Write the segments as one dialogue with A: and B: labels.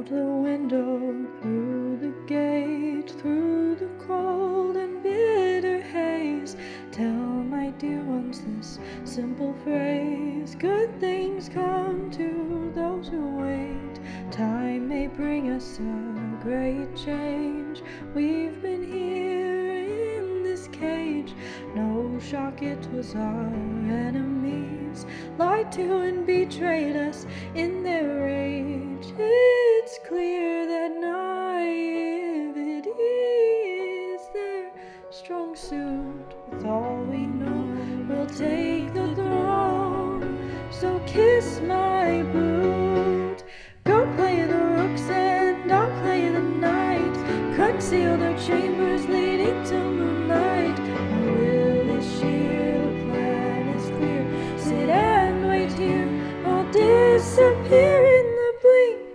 A: the window, through the gate, through the cold and bitter haze. Tell my dear ones this simple phrase: good things come to those who wait. Time may bring us a great change. We've been here in this cage. No shock, it was our enemies lied to and betrayed us in their rage. It's clear that naivety is their strong suit. With all we know, we'll take the throne. So kiss my boot. Go play the rooks and I'll play the knight. Conceal their chambers leading to moonlight. My will is sheer, the plan is clear. Sit and wait here, I'll disappear in the blink.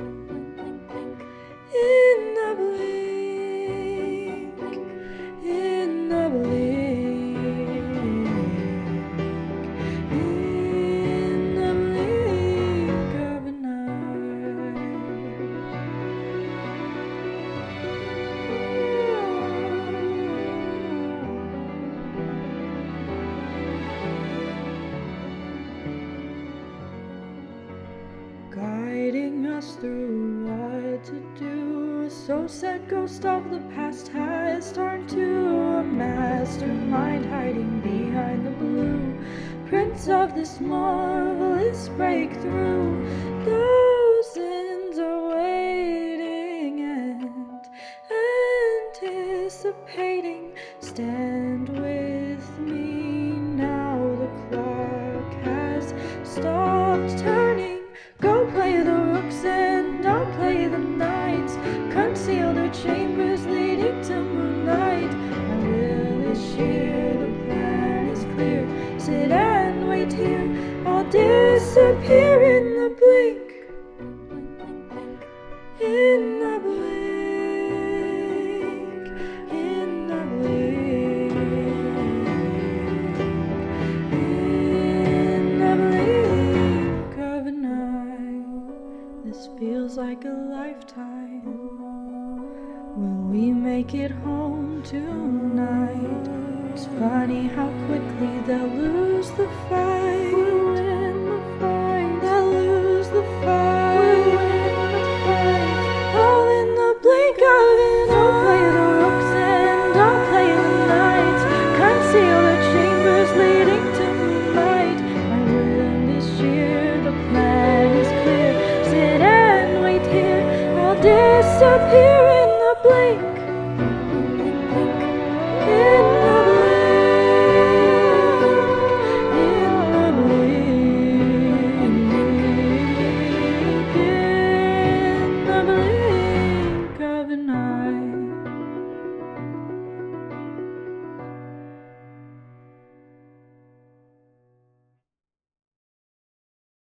A: In the blink. In the blink. In the blink of an eye. Guiding us through what to do. A so-sad ghost of the past has turned to a mastermind hiding behind the blue prints of this marvelous breakthrough. Thousands are waiting and anticipating. Stand with me now, the clock has stopped turning. Go play the rooks and I'll play the knights. Conceal their chambers leading to moonlight. My will is sheer, the plan is clear. Sit and wait here, I'll disappear in the blink. In the blink. In the blink. In the blink of an eye. This feels like a lifetime. Will we make it home tonight? It's funny how quickly they'll lose the fight. We'll win the fight. They'll lose the fight. We'll win the fight. All in the blink of an eye. I'll play the rooks and I'll play the knights. Conceal the chambers leading to moonlight. My will is sheer, the plan is clear. Sit and wait here, I'll disappear in the blink.